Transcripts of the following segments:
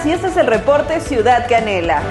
más y este es el reporte Ciudad Canela.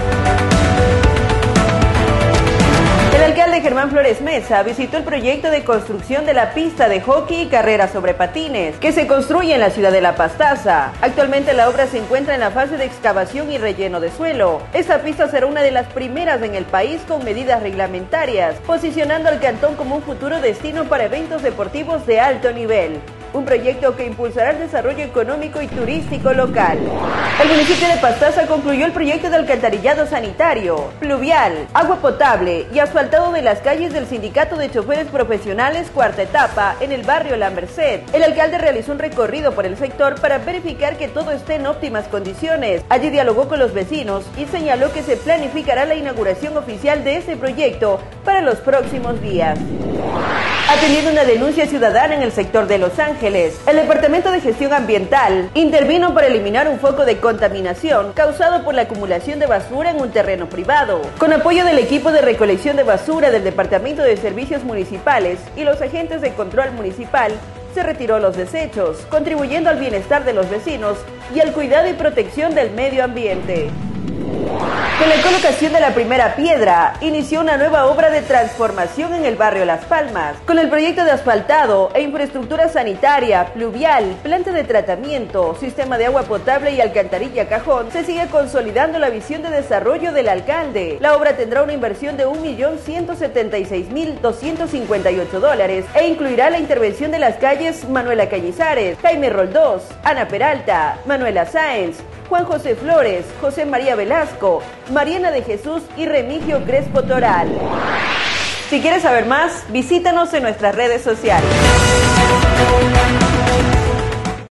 El alcalde Germán Flores Mesa visitó el proyecto de construcción de la pista de hockey y carreras sobre patines, que se construye en la ciudad de La Pastaza. Actualmente la obra se encuentra en la fase de excavación y relleno de suelo. Esta pista será una de las primeras en el país con medidas reglamentarias, posicionando al cantón como un futuro destino para eventos deportivos de alto nivel. Un proyecto que impulsará el desarrollo económico y turístico local. El municipio de Pastaza concluyó el proyecto de alcantarillado sanitario, pluvial, agua potable y asfaltado de las calles del Sindicato de Choferes Profesionales cuarta etapa en el barrio La Merced. El alcalde realizó un recorrido por el sector para verificar que todo esté en óptimas condiciones. Allí dialogó con los vecinos y señaló que se planificará la inauguración oficial de este proyecto para los próximos días. Atendiendo una denuncia ciudadana en el sector de Los Ángeles, el Departamento de Gestión Ambiental intervino para eliminar un foco de contaminación causado por la acumulación de basura en un terreno privado. Con apoyo del equipo de recolección de basura del Departamento de Servicios Municipales y los agentes de control municipal, se retiró los desechos, contribuyendo al bienestar de los vecinos y al cuidado y protección del medio ambiente. Con la colocación de la primera piedra, inició una nueva obra de transformación en el barrio Las Palmas. Con el proyecto de asfaltado e infraestructura sanitaria, pluvial, planta de tratamiento, sistema de agua potable y alcantarilla cajón, se sigue consolidando la visión de desarrollo del alcalde. La obra tendrá una inversión de $1.176.258 e incluirá la intervención de las calles Manuela Cañizares, Jaime Roldós, Ana Peralta, Manuela Sáenz, Juan José Flores, José María Velasco, Mariana de Jesús y Remigio Crespo Toral. Si quieres saber más, visítanos en nuestras redes sociales.